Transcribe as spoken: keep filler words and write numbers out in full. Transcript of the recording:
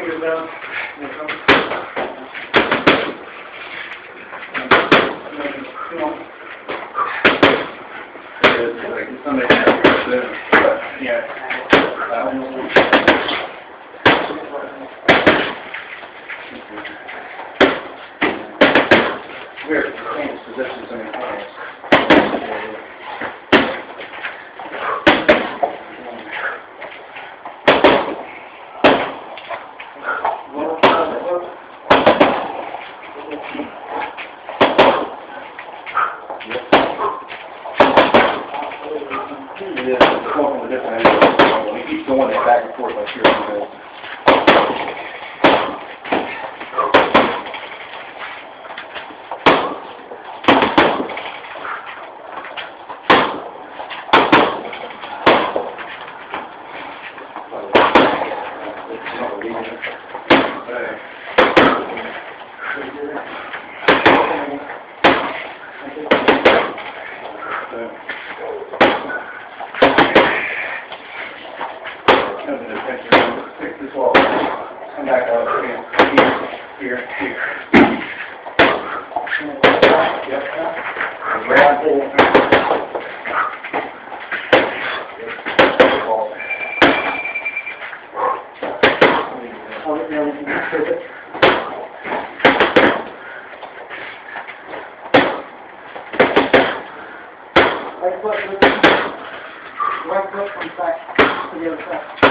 fingers down. Come on. Somebody has to yeah. Weird, change positions in the hands. Yeah, it's going from a different angle. We keep going it back and forth like here. Fix this wall. Come back out here, here, here. Yep. Grab hold. Right foot, right foot comes back to the other side.